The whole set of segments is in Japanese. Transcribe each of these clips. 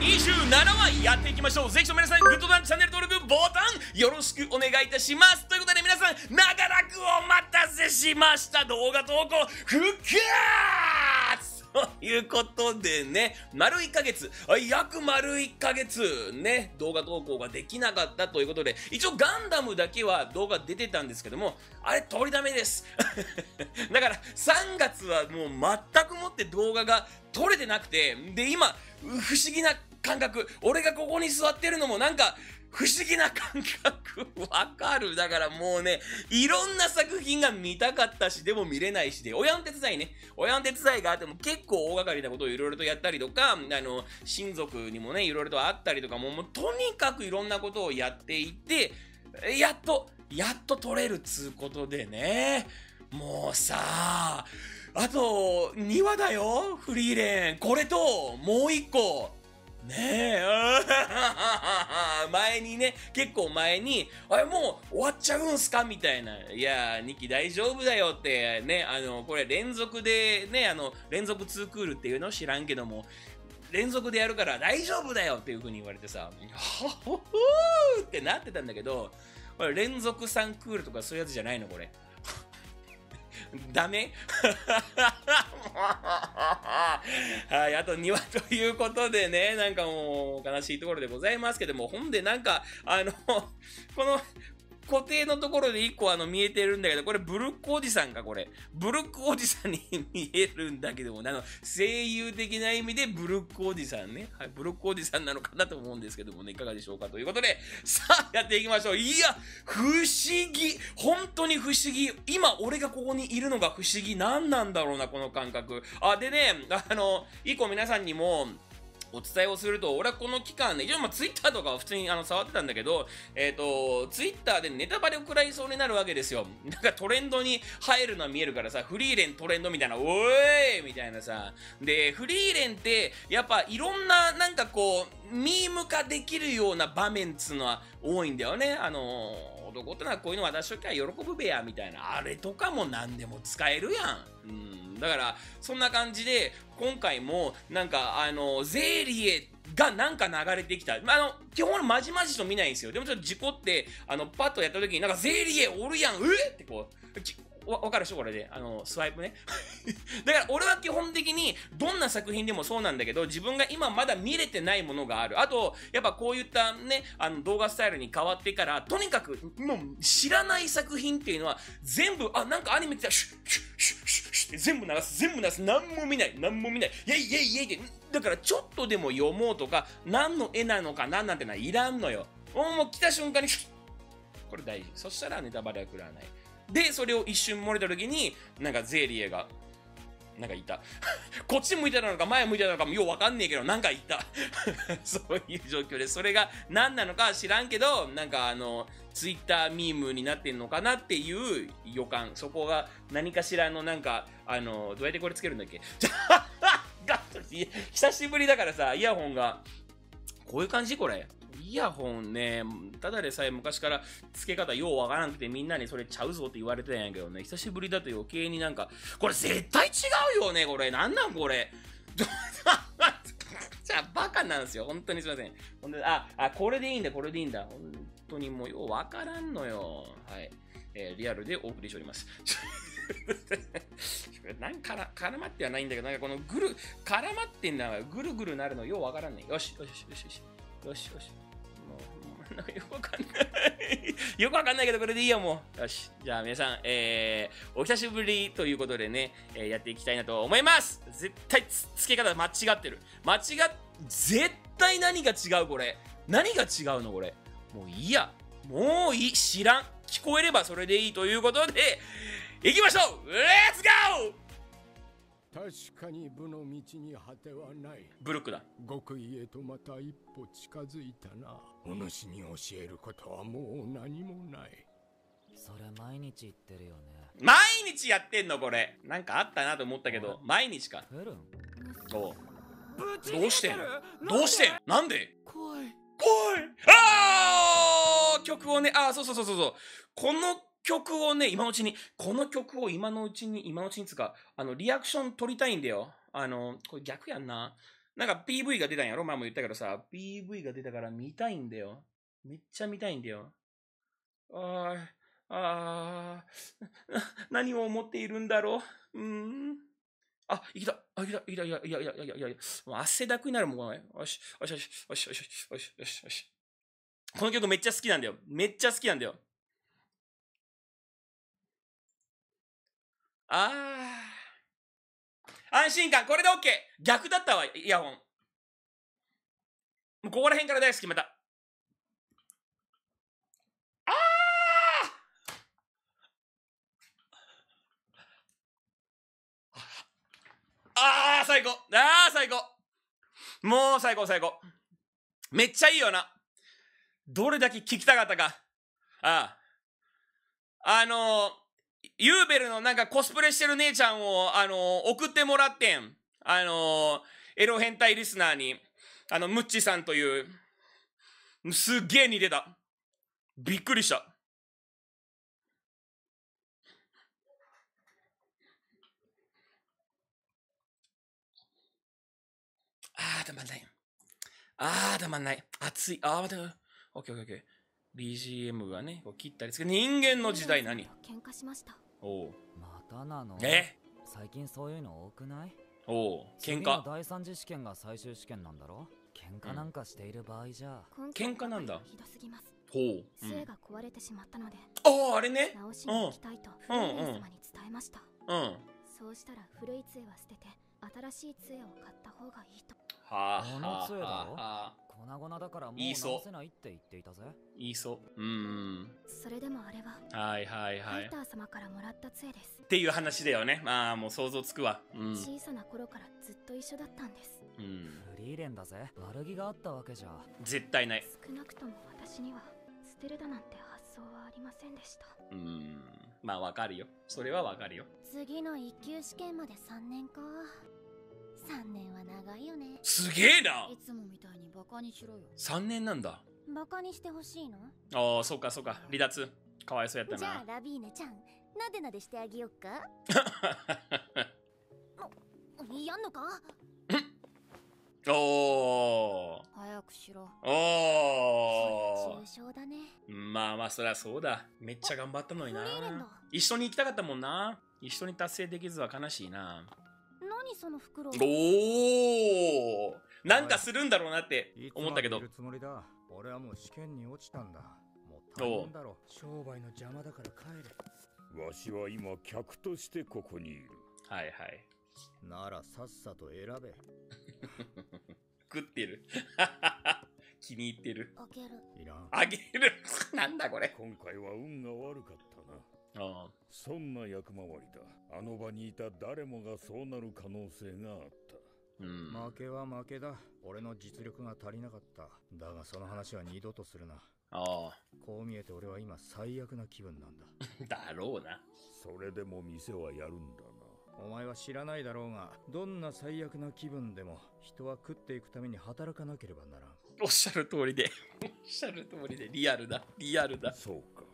27話やっていきましょう。ぜひとも皆さん、グッドボタン、チャンネル登録ボタン、よろしくお願いいたします。ということで皆さん、長らくお待たせしました。動画投稿、復活ということでね、約丸1ヶ月ね、動画投稿ができなかったということで、一応ガンダムだけは動画出てたんですけども、あれ取りだめです。だから3月はもう全くもって動画が撮れてなくて、で今、不思議な感覚、俺がここに座ってるのもなんか、不思議な感覚わかる。だからもうね、いろんな作品が見たかったし、でも見れないしで、親の手伝いね。親の手伝いがあっても結構大掛かりなことをいろいろとやったりとか、親族にもね、いろいろとあったりとか、もうとにかくいろんなことをやっていて、やっと撮れるつうことでね。もうさあと2話だよ、フリーレン。これと、もう1個。ねえ、結構前に、あれもう終わっちゃうんすかみたいな。いやー、2期大丈夫だよってね、これ連続でね、連続2クールっていうの知らんけども、連続でやるから大丈夫だよっていう風に言われてさ、はほほーってなってたんだけど、これ連続3クールとかそういうやつじゃないのこれ。ダメはい、あと2話ということでね、なんかもう悲しいところでございますけども、ほんでなんか、この、固定のところで1個見えてるんだけど、これブルックおじさんか、これ。ブルックおじさんに見えるんだけども、声優的な意味でブルックおじさんね。はい、ブルックおじさんなのかなと思うんですけどもね、いかがでしょうかということで、さあ、やっていきましょう。いや、不思議。本当に不思議。今、俺がここにいるのが不思議。何なんだろうな、この感覚。でね、1個皆さんにも、お伝えをすると、俺はこの期間ね、一応ツイッターとかは普通に触ってたんだけど、ツイッターでネタバレを食らいそうになるわけですよ。なんかトレンドに入るのは見えるからさ、フリーレントレンドみたいな、おーいみたいなさ。で、フリーレンって、やっぱいろんな、なんかこう、ミーム化できるような場面っつうのは多いんだよね。男ってのはこういうの渡しときゃ喜ぶべや、みたいな。あれとかも何でも使えるやん。だから、そんな感じで、今回も、なんか、ゼーリエがなんか流れてきた。基本まじまじと見ないんですよ。でもちょっと事故って、パッとやった時に、なんかゼーリエおるやん、ってこう、わかるでしょこれで。スワイプね。だから俺は基本的にどんな作品でもそうなんだけど、自分が今まだ見れてないものがある。あと、やっぱこういったね、動画スタイルに変わってから、とにかくもう知らない作品っていうのは全部、なんかアニメ来たら、シュッシュッシュッシュッシュッって全部流す。なんも見ない。イェイイェイイェイって。だからちょっとでも読もうとか、何の絵なのかなんなんてのはいらんのよ。もう来た瞬間に、これ大事。そしたらネタバレは食らわない。で、それを一瞬漏れた時に、なんかゼーリエが、なんかいた。こっち向いてたのか前向いてたのかもようわかんねえけど、なんかいた。そういう状況で、それが何なのか知らんけど、なんかツイッターミームになってんのかなっていう予感。そこが何かしらのなんか、どうやってこれつけるんだっけ久しぶりだからさ、イヤホンが、こういう感じこれ。イヤホンね、ただでさえ昔から付け方ようわからなくてみんなにそれちゃうぞって言われてたんやけどね、久しぶりだと余計になんか、これ絶対違うよね、これ。なんなんこれ。じゃあバカなんですよ。本当にすいません。ほんで、これでいいんだ。本当にもうようわからんのよ。はい。リアルでお送りしております。なんか絡まってはないんだけど、なんかこの絡まってんだからぐるぐるなるのようわからんね。よし。よくわかんない。よくわかんないけど、これでいいよ、もう。よし。じゃあ、皆さん、お久しぶりということでね、やっていきたいなと思います。絶対、付け方間違ってる。絶対何が違う、これ。何が違うの、これ。もういいや。もういい。知らん。聞こえればそれでいいということで、行きましょう。レッツゴー。 確かに部の道に果てはない。 ブルックだ。 極意へとまた一歩近づいたな。お主に教えることはもう何もない。 それ毎日言ってるよね。 毎日やってんのこれ。なんかあったなと思ったけど、毎日か。 フェルンどうしてんなんで怖い。 曲をね、そう。この曲をね、今のうちにつか、リアクション取りたいんだよ。これ逆やんな。 なんか PV が出たんやろ前も言ったけどさ、PV が出たから見たいんだよ。めっちゃ見たいんだよ。何を思っているんだろう。あ、いけた。あ、いけた。いや。もう汗だくになるもん、これ。よし。この曲めっちゃ好きなんだよ。めっちゃ好きなんだよ。安心感、これで OK。逆だったわ、イヤホン。もうここら辺から大好き、また。最高。最高。もう最高。めっちゃいいよな。どれだけ聞きたかったか。ユーベルのなんかコスプレしてる姉ちゃんを、送ってもらってん。エロ変態リスナーに、ムッチさんという、すっげえ似てた。びっくりした。たまんない。熱い。待て。オッケー。BGM がね、切ったりつけ、人間の時代何？ 喧嘩しました。 またなの？最近そういうの多くない？ 喧嘩。 第三次試験が最終試験なんだろ？喧嘩なんかしている場合じゃ。 喧嘩なんだ。 ひどすぎます。 杖が壊れてしまったので。 あれね。 直しに行きたいとフレイ様に伝えました。そうしたら古い杖は捨てて新しい杖を買った方がいいと。 この杖だろ？粉々だからもう直せないって言っていたぜ。 言いそう。 それでもあれはハイター様からもらった杖です。 っていう話だよね。もう想像つくわ。 小さな頃からずっと一緒だったんです。 フリーレンだぜ。悪気があったわけじゃ絶対ない。 少なくとも私には捨てるだなんて発想はありませんでした。 わかるよ。それはわかるよ。 次の一級試験まで3年か。3年は長いよね。 すげえな。 いつもみたいにバカにしろよ。 3年なんだ。 バカにしてほしいの？ そうか。離脱。かわいそうやったな。 じゃあラビーネちゃん、なでなでしてあげよっか。やんのか？早くしろ。重症だね。 そりゃそうだ。めっちゃ頑張ったのにな。一緒に行きたかったもんな。一緒に達成できずは悲しいな。 何その袋。 なんかするんだろうなって思ったけど。 俺はもう試験に落ちたんだ。もう大変だろ。商売の邪魔だから帰れ。 わしは今客としてここにいる。 ならさっさと選べ。 食ってる。気に入ってる。 あげる。 いらん。 あげる。なんだこれ。 今回は運が悪かったな。そんな役回りだ。あの場にいた誰もがそうなる可能性があった。 負けは負けだ。俺の実力が足りなかった。だがその話は二度とするな。こう見えて俺は今最悪な気分なんだ。 だろうな。 それでも店はやるんだな。 お前は知らないだろうが、どんな最悪な気分でも人は食っていくために働かなければならん。 おっしゃる通りでリアルだ。 そうか。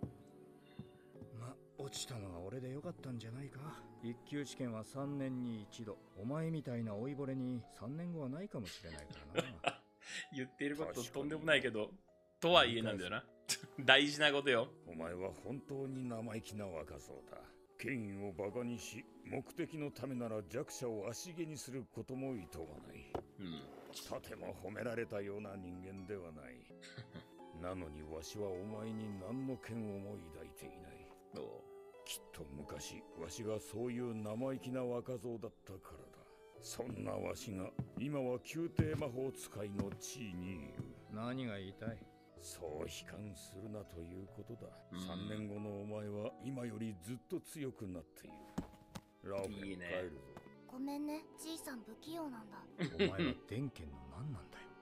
落ちたのは俺でよかったんじゃないか。一級試験は3年に一度。お前みたいな老いぼれに3年後はないかもしれないからな。 言っていることとんでもないけど、とはいえなんだよな。大事なことよ。 お前は本当に生意気な若造だ。権威をバカにし、目的のためなら弱者を足毛にすることもいとわない。とても褒められたような人間ではない。なのにわしはお前に何の剣をも抱いていない。きっと昔わしがそういう生意気な若造だったからだ。そんなわしが今は宮廷魔法使いの地位にいる。 何が言いたい？ そう悲観するなということだ。3年後のお前は今よりずっと強くなっている。ラオフ、帰るぞ。 ごめんね、じいさん不器用なんだ。 お前は電剣の何なんだよ。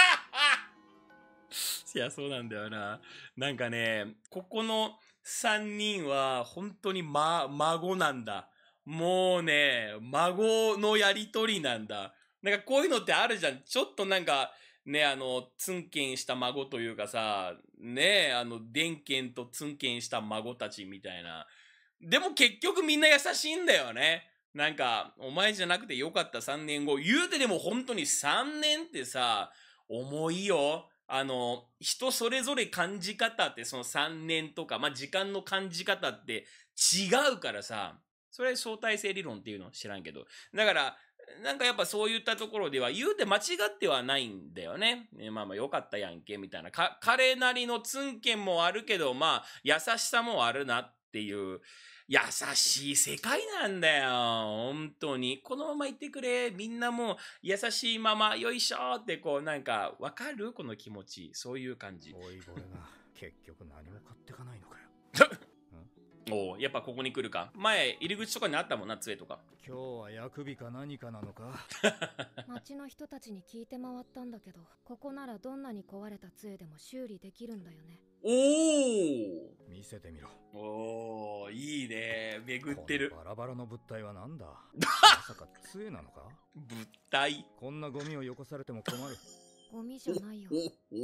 いや、そうなんだよな。なんかね、ここの3人は本当に、孫なんだ。もうね、孫のやりとりなんだ。なんかこういうのってあるじゃん。ちょっとなんか、ね、ツンケンした孫というかさ、ね、デンケンとツンケンした孫たちみたいな。でも結局みんな優しいんだよね。 なんか、お前じゃなくてよかった3年後。言うてでも本当に3年ってさ、重いよ。人それぞれ感じ方ってその3年とか、まあ、時間の感じ方って違うからさ、それ相対性理論っていうの知らんけど。だから、なんかやっぱそういったところでは言うて間違ってはないんだよね。まあまあよかったやんけ、みたいな。彼なりのツンケンもあるけど、まあ優しさもあるなっていう、優しい世界なんだよ。本当に。このまま言ってくれ。みんなもう優しいまま、よいしょってこうなんか、わかる？この気持ち。そういう感じ。 おい、俺が結局何も買ってかないのかよ。 おお、やっぱここに来るか。前、入り口とかにあったもんな、杖とか。 今日は薬日か何かなのか。 町の人たちに聞いて回ったんだけど、ここならどんなに壊れた杖でも修理できるんだよね。 おお、 見せてみろ。 おお、いいね。巡ってる。 バラバラの物体はなんだ。まさか杖なのか。 物体。 こんなゴミをよこされても困る。 ゴミじゃないよ。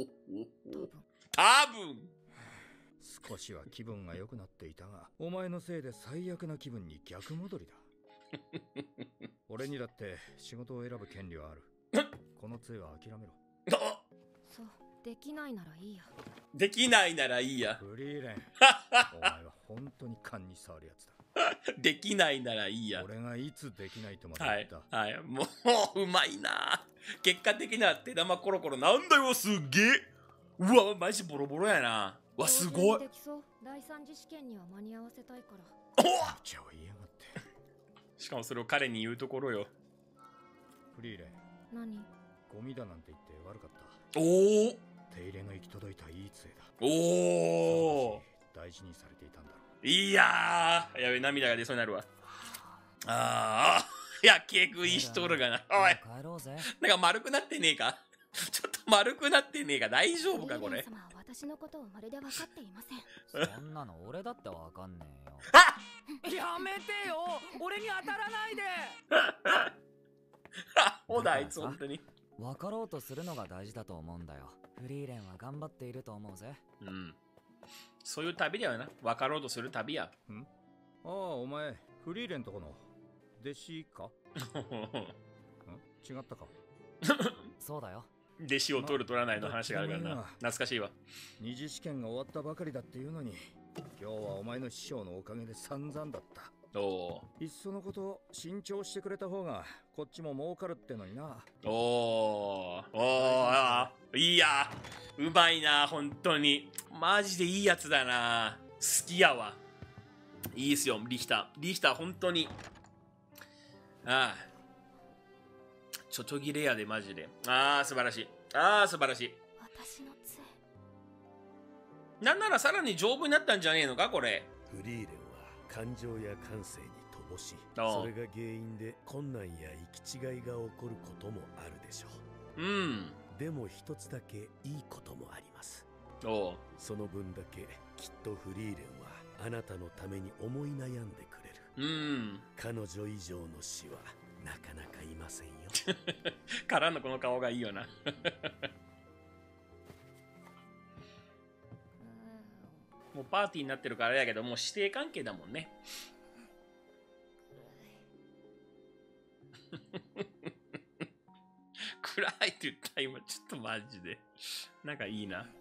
多分。 少しは気分が良くなっていたが、お前のせいで最悪な気分に逆戻りだ。俺にだって仕事を選ぶ権利はある。この杖は諦めろ。 そう、できないならいいや。 できないならいいや。 フリーレン、お前は本当に勘に触るやつだ。 できないならいいや。 俺がいつできないとまで言った。 はい、はい、もううまいな。結果的な手玉コロコロなんだよ、すっげえ。うわ、マジボロボロやな。わ、すごい。 できそう。第三次試験には間に合わせたいから。 おっちゃを言いやがって。 しかもそれを彼に言うところよ。 フリーレン。 何？ ゴミだなんて言って悪かった。 おお。 手入れの行き届いたいい杖だ。 おお。 大事にされていたんだろう。いやー、やべ、涙が出そうになるわ。ああ、やけ食いしとるがな。おい。なんか丸くなってねえか。ちょっと丸くなってねえか。大丈夫かこれ。 様は私のことをまるで分かっていません。 そんなの俺だってわかんねえよ。 あやめてよ、俺に当たらないで。 ほだあいつ本当に。 分かろうとするのが大事だと思うんだよ。フリーレンは頑張っていると思うぜ。 うん。そういう旅だよな。分かろうとする旅や。 ん？ああ、お前フリーレンとこの弟子か？ん？違ったか？ そうだよ。 弟子を取る取らないの話があるからな。懐かしいわ。 二次試験が終わったばかりだっていうのに、今日はお前の師匠のおかげで散々だった。 おお。 いっそのこと慎重してくれた方がこっちも儲かるってのにな。 おお。おお。いいや。うまいな、本当に。マジでいいやつだな。好きやわ。いいっすよ、リヒター。リヒター、本当に。ああ。ちょちょぎレアでマジで。ああ、素晴らしい。ああ、素晴らしい。 私の杖。 なんならさらに丈夫になったんじゃねえのか、これ。 フリーレンは感情や感性に乏しい。それが原因で困難や行き違いが起こることもあるでしょう。 うん。 でも一つだけいいこともあります。 おう。 その分だけきっとフリーレンはあなたのために思い悩んでくれる。 うん。 彼女以上の死はなかなかいませんよ。 からのこの顔がいいよな。もうパーティーになってるからあれやけど、もう師弟関係だもんね。暗いって言った今ちょっとマジでなんかいいな。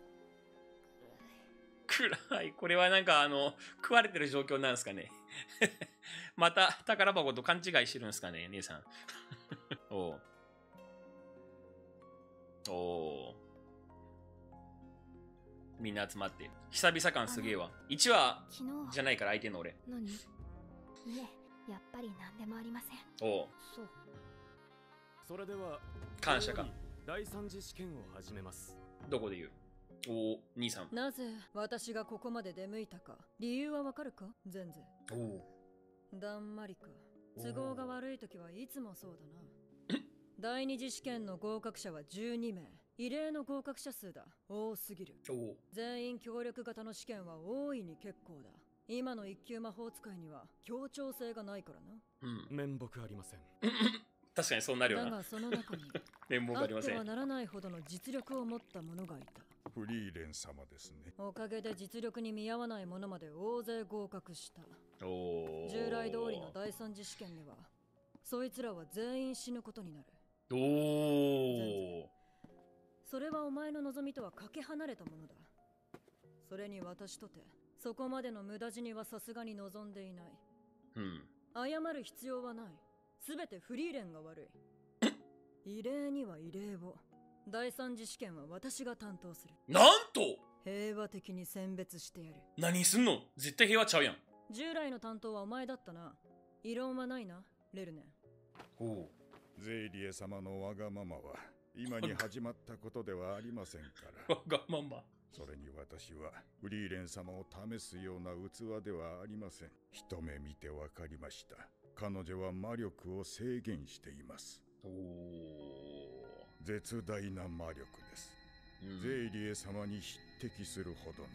暗い。これはなんか食われてる状況なんですかね。また宝箱と勘違いしてるんですかね、姉さん。おう。おう。みんな集まって久々感すげえわ。1話じゃないから相手の俺。 何？いえ、やっぱり何でもありません。 おう。 そう。 それでは感謝か。 第三次試験を始めます。 どこで言う？おお、兄さん。 なぜ私がここまで出向いたか理由はわかるか？全然。 おお。 だんまりか。都合が悪い時はいつもそうだな。第二次試験の合格者は12名。異例の合格者数だ。多すぎる。全員協力型の試験は大いに結構だ。今の一級魔法使いには協調性がないからな。 うん。 面目ありません。 確かにそうなるよな。 だがその中に面目ありません。 あってはならないほどの実力を持った者がいた。 フリーレン様ですね。 おかげで実力に見合わない者まで大勢合格した。 おお。 従来通りの第三次試験ではそいつらは全員死ぬことになる。 おー。 それはお前の望みとはかけ離れたものだ。それに私とてそこまでの無駄死にはさすがに望んでいない。謝る必要はない。すべてフリーレンが悪い。異例には異例を。第三次試験は私が担当する。 なんと平和的に選別してやる。 何すんの？絶対平和ちゃうやん。 従来の担当はお前だったな。異論はないな、レルネン。 ほう。ゼイリエ様のわがままは今に始まったことではありませんから。 わがまま。 それに私はフリーレン様を試すような器ではありません。一目見てわかりました。彼女は魔力を制限しています。絶大な魔力です。ゼイリエ様に匹敵するほど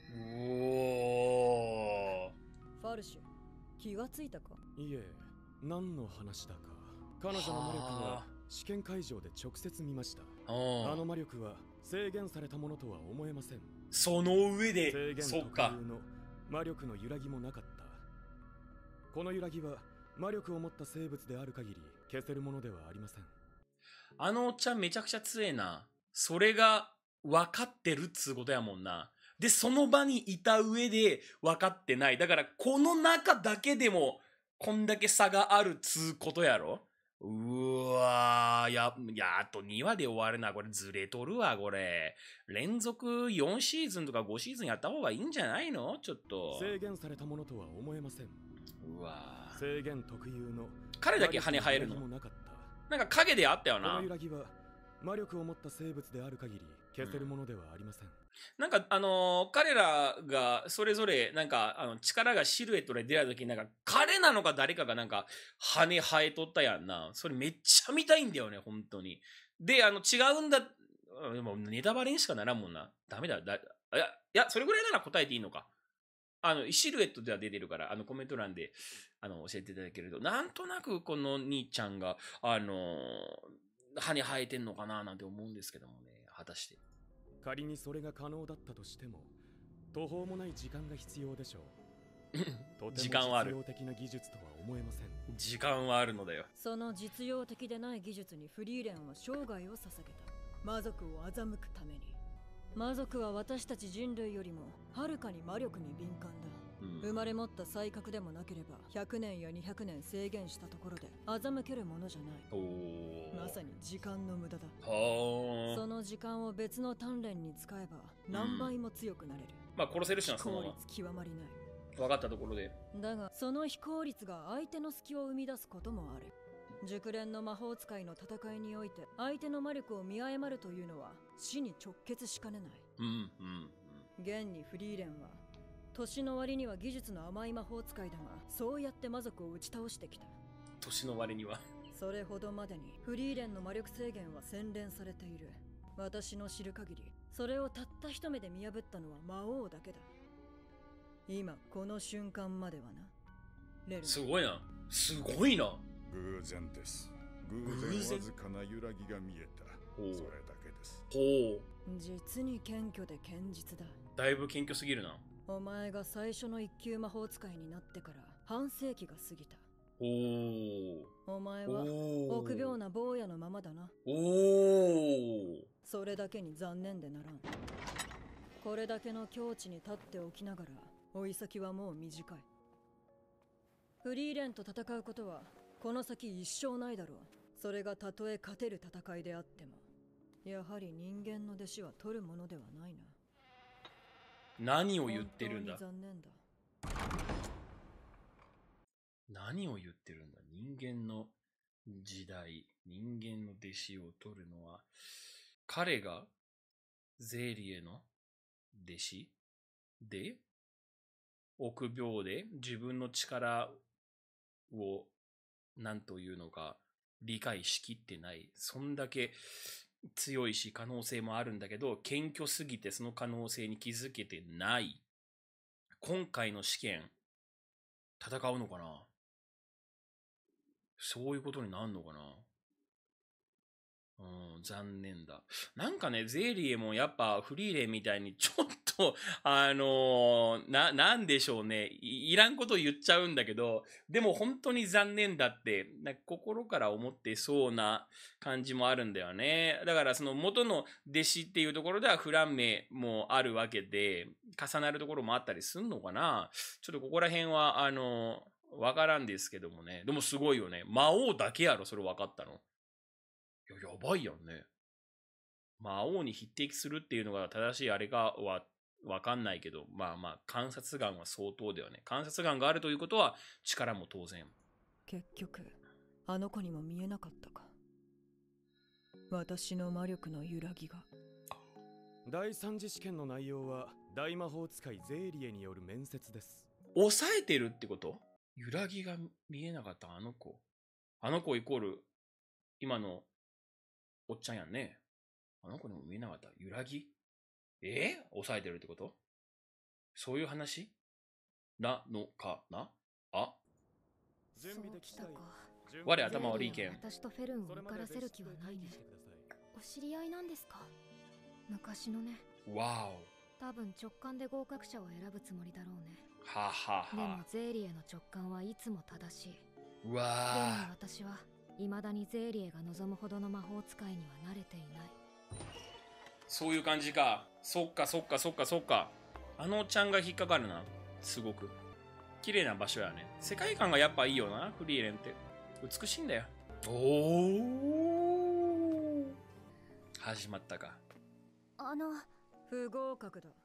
の。ファルシュ、気がついたか？ いえ、何の話だか。彼女の魔力は試験会場で直接見ました。あの魔力は制限されたものとは思えません。 その上で制限特有の魔力の揺らぎもなかった。この揺らぎは魔力を持った生物である限り消せるものではありません。 あのおっちゃんめちゃくちゃ強えな。それが分かってるっつうことやもんな。で、その場にいた上で分かってない。だからこの中だけでもこんだけ差があるっつうことやろ。うわー、あと2話で終わるな。これずれとるわ、これ。連続4シーズンとか5シーズンやった方がいいんじゃないの？ちょっと。 制限されたものとは思えません。 うわー。 制限特有の。 彼だけ羽生えるの？なんか影であったよな。 この揺らぎは魔力を持った生物である限り消せるものではありません。 なんか彼らがそれぞれなんか力がシルエットで出た時になんか彼なのか誰かがなんか羽生えとったやんな。それめっちゃ見たいんだよね、本当に。で、違うんだ。でもネタバレにしかならんもんな。ダメだ。いや、それぐらいなら答えていいのか。シルエットでは出てるから、コメント欄で、教えていただけると、なんとなくこの兄ちゃんが、羽生えてんのかななんて思うんですけどもね、果たして。 仮にそれが可能だったとしても、途方もない時間が必要でしょう。 時間はある。 実用的な技術とは思えません。 時間はあるのだよ。 その実用的でない技術にフリーレンは生涯を捧げた。魔族を欺くために。魔族は私たち人類よりもはるかに魔力に敏感だ。生まれ持った才覚でもなければ100年や200年制限したところで欺けるものじゃない。まさに時間の無駄だ。その時間を別の鍛錬に使えば何倍も強くなれる。 まあ殺せるしな、そのまま。 非効率極まりない。 分かったところで。 だがその非効率が相手の隙を生み出すこともある。熟練の魔法使いの戦いにおいて相手の魔力を見誤るというのは死に直結しかねない。現にフリーレンは年の割には技術の甘い魔法使いだが、そうやって魔族を打ち倒してきた。 年の割にはそれほどまでにフリーレンの魔力制限は洗練されている。私の知る限りそれをたった一目で見破ったのは魔王だけだ。今この瞬間まではな。レルすごいな。すごいな。 偶然です。偶然わずかな揺らぎが見えた。それだけです。 実に謙虚で堅実だ。 だいぶ謙虚すぎるな。 お前が最初の一級魔法使いになってから半世紀が過ぎた。お前は臆病な坊やのままだな。それだけに残念でならん。これだけの境地に立っておきながら追い先はもう短い。フリーレンと戦うことはこの先一生ないだろう。それがたとえ勝てる戦いであっても、やはり人間の弟子は取るものではないな。 何を言ってるんだ。 残念だ。 何を言ってるんだ。人間の時代、人間の弟子を取るのは、彼がゼーリエの弟子で、臆病で自分の力を何というのか理解しきってない。そんだけ強いし可能性もあるんだけど、謙虚すぎてその可能性に気づけてない。今回の試験、戦うのかな？そういうことになるのかな？残念だ。なんかね、ゼーリエもやっぱフリーレンみたいにちょっとと、なんでしょうね。いらんこと言っちゃうんだけど、でも本当に残念だって、心から思ってそうな感じもあるんだよね。だからその元の弟子っていうところではフランメもあるわけで、重なるところもあったりすんのかな。ちょっとここら辺は、わからんですけどもね。でもすごいよね。魔王だけやろ、それ分かったの。いや、やばいやんね。魔王に匹敵するっていうのが正しいあれかは分かんないけど、まあまあ、観察眼は相当だよね。観察眼があるということは力も当然。 結局、あの子にも見えなかったか。私の魔力の揺らぎが。 第三次試験の内容は大魔法使いゼーリエによる面接です。 抑えてるってこと？揺らぎが見えなかったあの子。あの子イコール今のおっちゃんやんね。あの子にも見えなかった揺らぎ？抑えてるってこと？そういう話なのかな？あ、 準備できたか。 我頭悪いけん。 私とフェルンを受からせる気はないね。お知り合いなんですか？昔のね。 わお。 多分直感で合格者を選ぶつもりだろうね。 ははは。 でもゼーリエの直感はいつも正しい。 うわー。でも私は未だにゼーリエが望むほどの魔法使いには慣れていない。 そういう感じか。そっかそっかそっかそっか。あのちゃんが引っかかるな。すごく綺麗な場所やね。世界観がやっぱいいよな、フリーレンって。美しいんだよ。おお。始まったか。 不合格だ。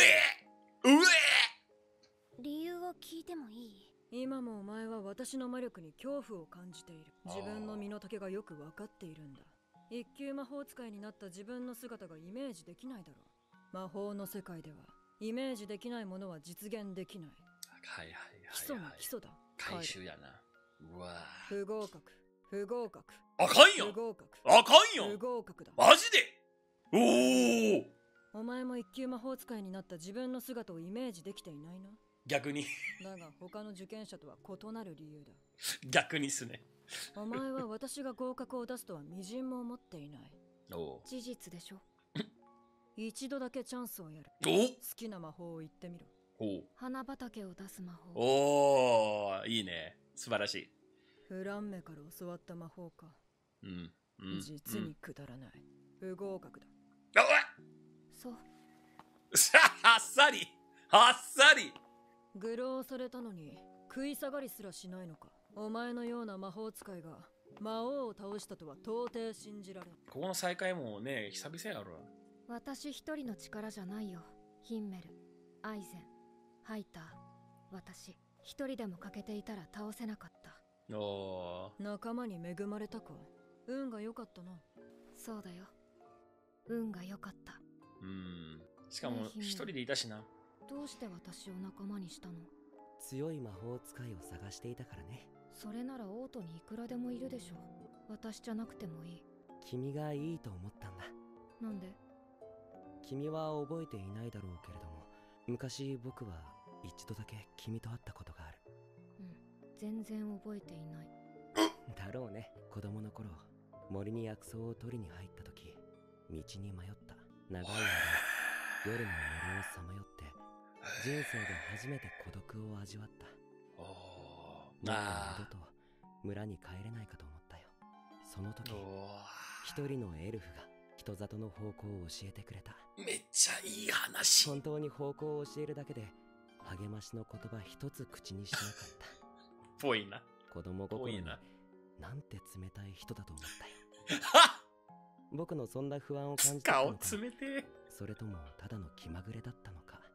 理由を聞いてもいい？ 今もお前は私の魔力に恐怖を感じている。自分の身の丈がよく分かっているんだ。一級魔法使いになった自分の姿がイメージできないだろう。魔法の世界ではイメージできないものは実現できない。 はいはいはい、はい、 基礎の基礎だ。 回収やな。うわ不合格。不合格。 あかんやん。 不合格。 あかんやん。 不合格だ。 マジで？おお。 お前も一級魔法使いになった自分の姿をイメージできていないな。 逆にだが他の受験者とは異なる理由だ。 逆にっすね。 お前は私が合格を出すとは微塵も思っていない。 事実でしょ。 一度だけチャンスをやる。好きな魔法を言ってみろ。 花畑を出す魔法。 おー、いいね。素晴らしい。 フランメから教わった魔法か。実にくだらない。不合格だ。 そう。 あっさりあっさり。 愚弄されたのに食い下がりすらしないのか。お前のような魔法使いが魔王を倒したとは到底信じられん。 ここの再会もね、久々やろ。 私一人の力じゃないよ。ヒンメル、アイゼン、ハイター、私一人でも欠けていたら倒せなかった。 仲間に恵まれたか。運が良かったな。 そうだよ、運が良かった。 しかも一人でいたしな。 どうして私を仲間にしたの？ 強い魔法使いを探していたからね。 それならオートにいくらでもいるでしょ。私じゃなくてもいい。 君がいいと思ったんだ。 なんで？ 君は覚えていないだろうけれども、昔僕は一度だけ君と会ったことがある。 全然覚えていない。 だろうね。子供の頃、森に薬草を取りに入った時、道に迷った。長い間夜の森をさまよって人生で初めて孤独を味わった。もう二度と村に帰れないかと思ったよ。その時一人のエルフが人里の方向を教えてくれた。 めっちゃいい話。 本当に方向を教えるだけで励ましの言葉一つ口にしなかった。 ぽいな。 子供心になんて冷たい人だと思ったよ。僕のそんな不安を感じたのか、 顔冷て。 それともただの気まぐれだったのか。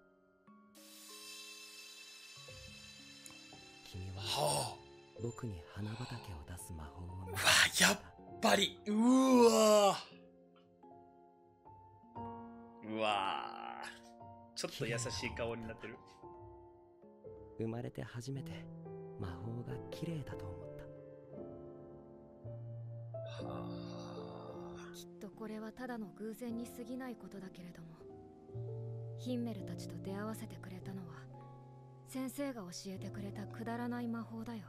君は僕に花畑を出す魔法を。 やっぱり。うわちょっと優しい顔になってる。 生まれて初めて魔法が綺麗だと思った。 きっとこれはただの偶然に過ぎないことだけれども、ヒンメルたちと出会わせてくれたのは先生が教えてくれたくだらない魔法だよ。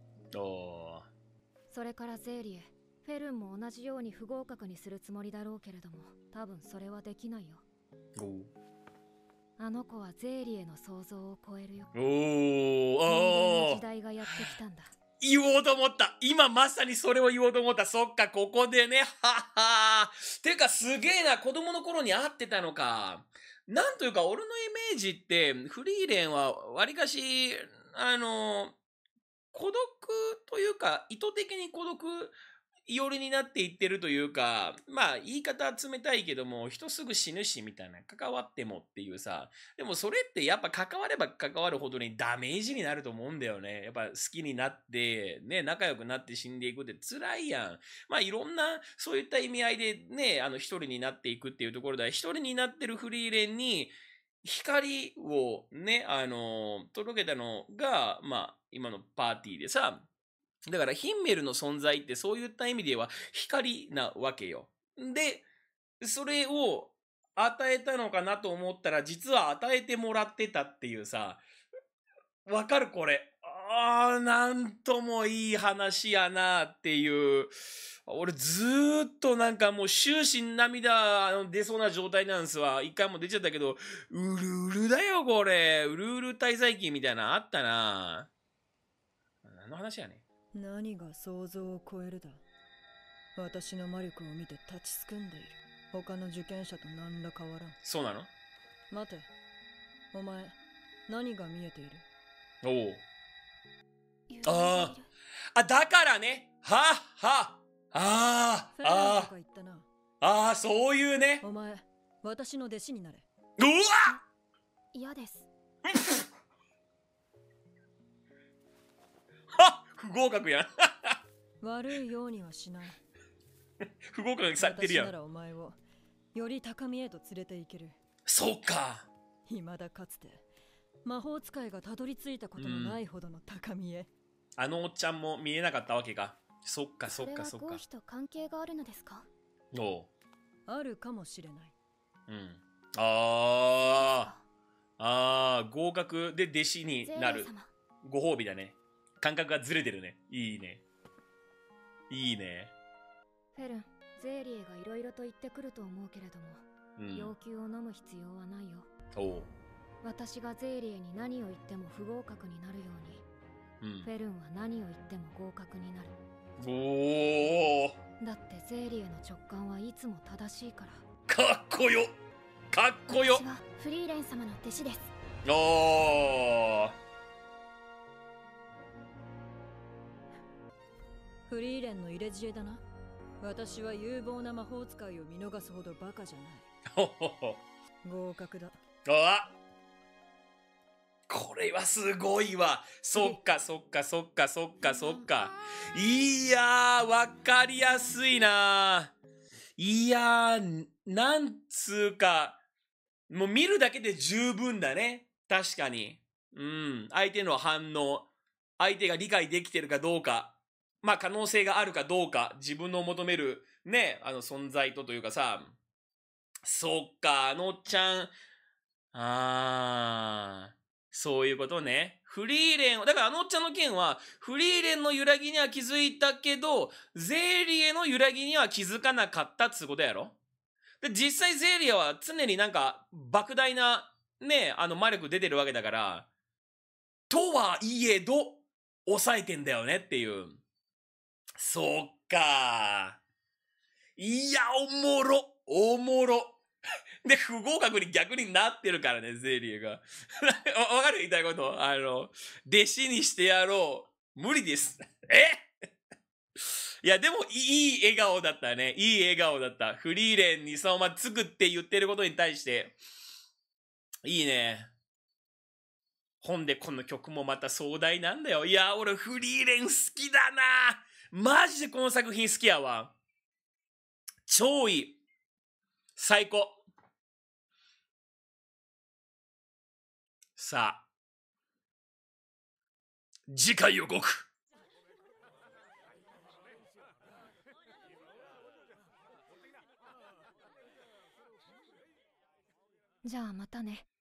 それからゼーリエ、フェルンも同じように不合格にするつもりだろうけれども、多分それはできないよ。 あの子はゼーリエの想像を超えるよ。 おお、 時代がやってきたんだ。 言おうと思った。今まさにそれを言おうと思った。そっか、ここでね。ははてかすげえな、子供の頃に会ってたのか。なんというか、俺のイメージって、フリーレンはわりかし、孤独というか、意図的に孤独寄りになっていってるというか、まあ言い方は冷たいけども、人すぐ死ぬしみたいな、関わってもっていうさ、でもそれってやっぱ関われば関わるほどにダメージになると思うんだよね。やっぱ好きになって、ね、仲良くなって死んでいくって辛いやん。まあいろんなそういった意味合いでね、一人になっていくっていうところで、一人になってるフリーレンに、光をね、届けたのが、まあ今のパーティーでさ、だからヒンメルの存在ってそういった意味では光なわけよ。で、それを与えたのかなと思ったら実は与えてもらってたっていうさ、わかるこれ。なんともいい話やなっていう。俺ずーっとなんかもう終始涙出そうな状態なんですわ。一回も出ちゃったけど、うるうるだよこれ。うるうる滞在期みたいなのあったな。何の話やね。 何が想像を超えるだ。私の魔力を見て立ちすくんでいる。他の受験者と何ら変わらん。 そうなの？ 待て、お前何が見えている？ おお。だからね。そういうね。 お前、私の弟子になれ。 うわ！ 嫌です。 不合格やん。 悪いようにはしない。 不合格されてるやん。 私ならお前をより高みへと連れて行ける。 そうか。 未だかつて魔法使いがたどり着いたことのないほどの高みへ。 あのおっちゃんも見えなかったわけか。そっかそっかそっか。それは合否と関係があるのですか？ おう。 あるかもしれない。 うん。合格で弟子になる。ご褒美だね。感覚がずれてるね。いいね。いいね。 フェルン、ゼーリエがいろいろと言ってくると思うけれども、要求を飲む必要はないよ。 おう。 私がゼーリエに何を言っても不合格になるように、フェルンは何を言っても合格になる。 おお。 だってゼーリエの直感はいつも正しいから。 かっこよ。かっこよ。 私はフリーレン様の弟子です。 おー。 フリーレンの入れ知恵だな。私は有望な魔法使いを見逃すほどバカじゃない。合格だ。 これはすごいわ。そっかそっかそっかそっかそっか。いやー、わかりやすいな。いやー、なんつうか、もう見るだけで十分だね。確かに。うん。相手の反応。相手が理解できてるかどうか。まあ可能性があるかどうか。自分の求めるね、存在というかさ。そっか、あのおっちゃん。そういうことね。フリーレン、だからあのおっちゃんの件は、フリーレンの揺らぎには気づいたけど、ゼーリエの揺らぎには気づかなかったっつうことやろ？で、実際ゼーリエは常になんか、莫大な、ね、魔力出てるわけだから、とはいえど、抑えてんだよねっていう。そっか。いや、おもろ。で、不合格に逆になってるからね、ゼーリエが。わかる言いたいこと？弟子にしてやろう。無理です。いや、でも、いい笑顔だったね。いい笑顔だった。フリーレンにそのままつくって言ってることに対して。いいね。ほんで、この曲もまた壮大なんだよ。いや、俺、フリーレン好きだな。マジでこの作品好きやわ。超いい。最高。さあ、次回予告。 じゃあまたね。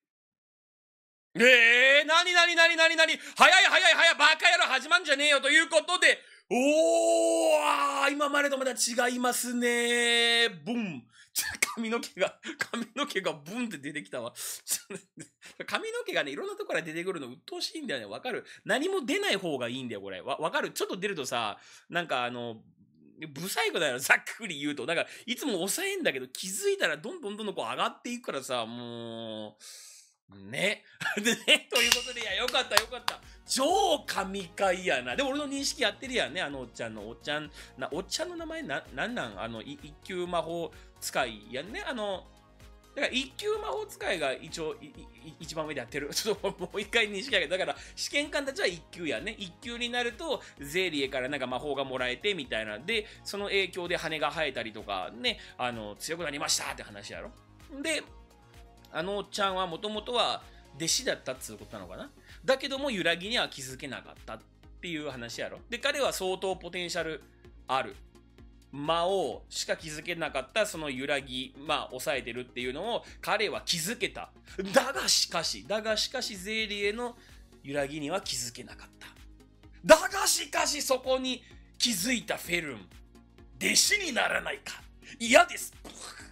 なに早いバカ野郎始まんじゃねえよということで、 おー、今までとまた違いますね。ブン。髪の毛がブンって出てきたわ。髪の毛がね、いろんなところから出てくるの鬱陶しいんだよね。わかる？何も出ない方がいいんだよ、これ。わかる？ちょっと出るとさ、なんかブサイクだよ、ざっくり言うと。なんか、いつも抑えんだけど、気づいたらどんどんこう上がっていくからさ、もう、ね。でね、ということで、いや、よかった。超神回やな。でも俺の認識やってるやんね、おっちゃんの。おっちゃんの名前なん一級魔法使いやんね。だから一級魔法使いが一番上でやってる。ちょっともう一回認識やけど、だから試験官たちは一級やね。一級になると、ゼーリエからなんか魔法がもらえてみたいな。で、その影響で羽が生えたりとか、ね、強くなりましたって話やろ。で、おっちゃんはもともとは弟子だったっつうことなのかな。だけども揺らぎには気づけなかったっていう話やろ。で、彼は相当ポテンシャルある魔王しか気づけなかったその揺らぎ、抑えてるっていうのを彼は気づけた。だがしかしゼーリエの揺らぎには気づけなかった。だがしかしそこに気づいたフェルン、弟子にならないか。嫌です。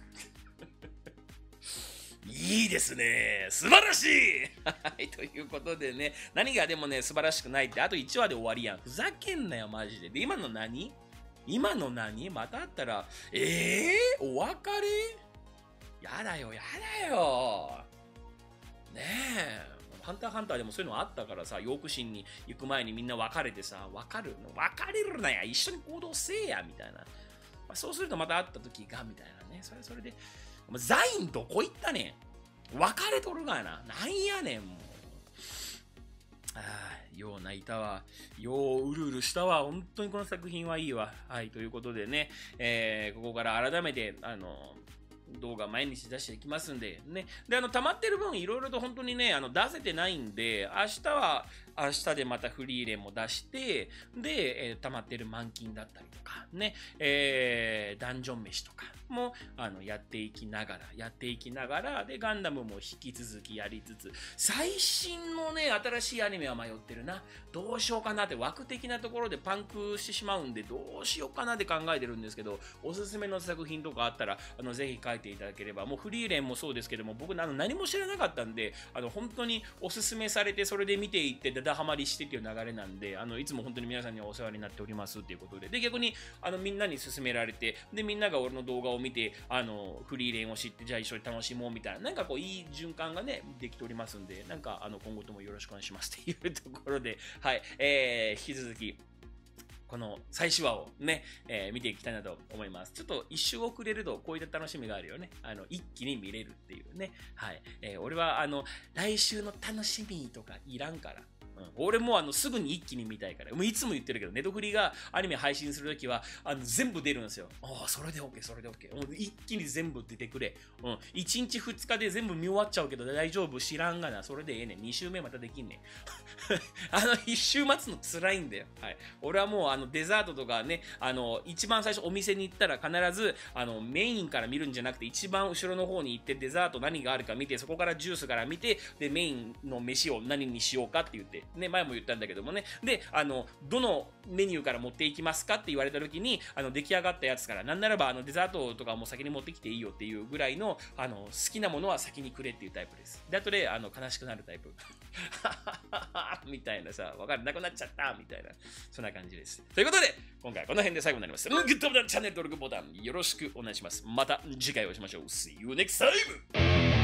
いいですね。素晴らしいはい、ということでね、何がでもね、素晴らしくないって、あと1話で終わりやん。ふざけんなよ、マジで。で、今の何またあったら、お別れやだよ。ねえ。ハンターハンターでもそういうのあったからさ、ヨークシンに行く前にみんな別れてさ、別れるなや、一緒に行動せえや、みたいな。そうするとまた会った時が、みたいなね。それで、ザインどこ行ったねん。別れとるがな。なんやねん、もう。よう泣いたわ。よううるうるしたわ。本当にこの作品はいいわ。はい、ということでね、ここから改めて、動画毎日出していきますんで、ね。で、溜まってる分、いろいろと本当にね、出せてないんで、明日は、明日でまたフリーレンも出して、で、溜まってる満金だったりとか、ね、ダンジョン飯とかも、やっていきながら、で、ガンダムも引き続きやりつつ、最新のね、新しいアニメは迷ってるな。どうしようかなって、枠的なところでパンクしてしまうんで、どうしようかなって考えてるんですけど、おすすめの作品とかあったら、ぜひ書いていただければ、もうフリーレンもそうですけども、僕何も知らなかったんで、本当におすすめされて、それで見ていって、ダダハマりしてっていう流れなんで、いつも本当に皆さんにお世話になっておりますっていうことで、で、逆に、みんなに勧められて、で、みんなが俺の動画を見て、フリーレンを知って、じゃあ一緒に楽しもうみたいな、なんかこう、いい循環がね、できておりますんで、なんか、今後ともよろしくお願いしますっていうところで、はい、引き続き、この最終話をね、見ていきたいなと思います。ちょっと一周遅れるとこういった楽しみがあるよね。一気に見れるっていうね。はい。俺は来週の楽しみとかいらんから。俺もすぐに一気に見たいから。もういつも言ってるけど、ネトフリがアニメ配信するときは、全部出るんですよ。それで OK。もう一気に全部出てくれ。1日2日で全部見終わっちゃうけど大丈夫知らんがな。それでええねん。2週目またできんねん。1週待つの辛いんだよ。はい。俺はもうデザートとかね、一番最初お店に行ったら必ず、メインから見るんじゃなくて、一番後ろの方に行ってデザート何があるか見て、そこからジュースから見て、で、メインの飯を何にしようかって言って、ね、前も言ったんだけどもね。で、どのメニューから持っていきますかって言われた時に、出来上がったやつから、なんならばデザートとかも先に持ってきていいよっていうぐらいの、好きなものは先にくれっていうタイプです。で、後で、悲しくなるタイプ。みたいなさ、わかる、なくなっちゃったみたいな、そんな感じです。ということで、今回はこの辺で最後になります。グッドボタン、チャンネル登録ボタンよろしくお願いします。また次回お会いしましょう。See you next time!